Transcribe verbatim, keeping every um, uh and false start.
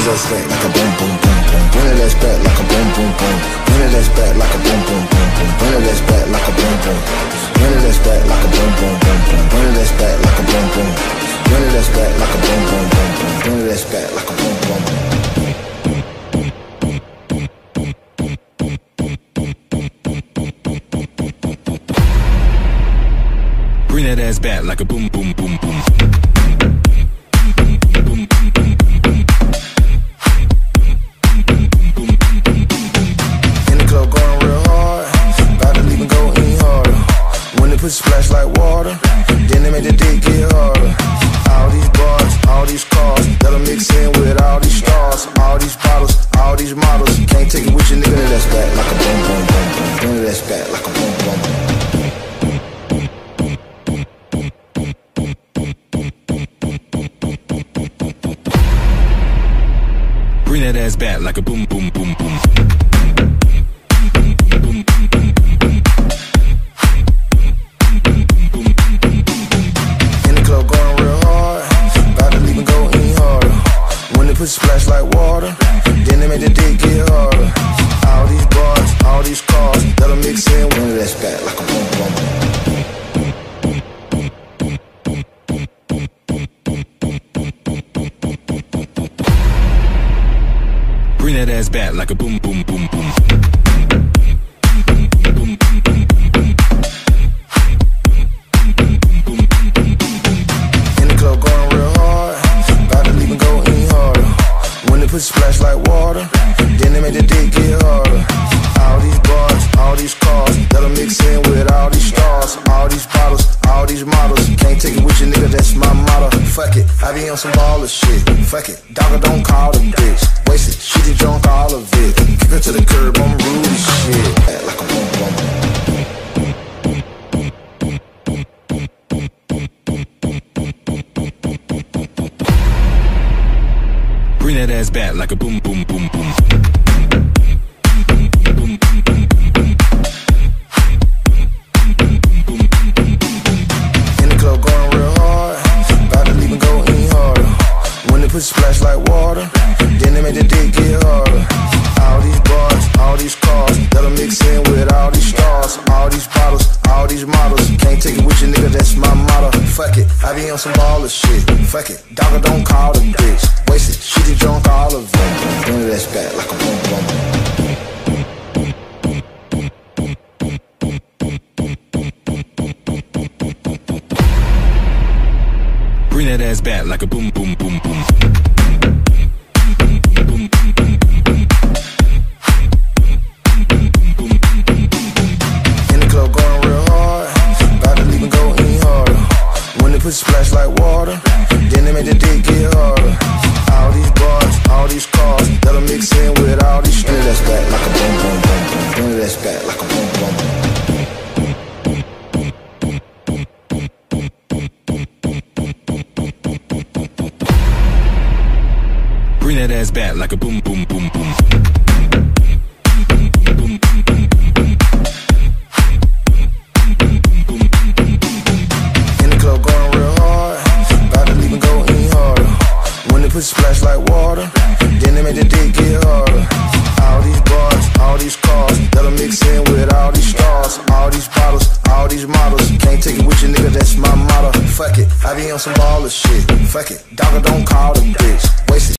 it that stack like a boom boom boom boom. Bring it that back like a boom boom boom. Bring it that back like a boom boom boom boom. Bring it that back like a boom boom. Bring it that back like a boom boom boom boom. Bring it that back like a boom boom. Bring it that back like a boom boom boom boom. Bring it that back like a boom boom. Bring that ass back like a boom boom boom boom. In the club going real hard, about to leave and go any harder. When they put splash like water, then they make the dick get harder. All these bars, all these cars, that'll mix in with all these stars. All these bottles, all these models, can't take it with your nigga. That's back like a boom boom boom boom. Bring it that's back like a boom boom boom. Bring that ass back like a boom boom boom boom. In the club going real hard, about to leave and go any harder. When they put splash like water, then they make the dick get harder. All these bars, all these cars, that'll mix in with that's back like a boom boom. Bring that ass back like a boom boom boom boom. In the club going real hard, about to leave and go any harder. When they put splash like water, then they make the dick get harder. All these bars, all these cars, that'll mix in with all these stars. All these bottles, all these models, can't take it with your nigga, that's my motto. Fuck it, I be on some baller shit. Fuck it, dogger don't call the bitch. Wasted, she just drunk all of it. Kick her to the curb, I'm rude as shit. Act like a boom boom. Bring that ass back like a boom boom boom boom. In the club going real hard, about to leave and go any harder. When they put splash like water, then they make the dick get harder. All these bars, all these cars, that'll mix in with all these stars. All these bottles, all these models, can't take it with your nigga, that's my motto. Fuck it, I be on some baller shit. Fuck it, dogger don't call the bitch. Wasted, she just drunk all of it. Bring it that's back like a boom boom. Bring that ass back like a boom boom boom boom. In the club going real hard, about to leave and go any harder. When they put splash like water, then they make the dick get harder. All these bars, all these cars, that'll mix in with all these stars. That's back like a boom boom boom boom. Bring it that's back like a boom boom. Bring that ass back like a boom boom boom boom. In the club going real hard, about to leave and go any harder. When they put splash like water, then they make the dick get harder. All these bars, all these cars, that'll mix in with all these stars. All these bottles, all these models, can't take it with your nigga, that's my motto. Fuck it, I be on some baller shit. Fuck it, dogger don't call the bitch. Wasted.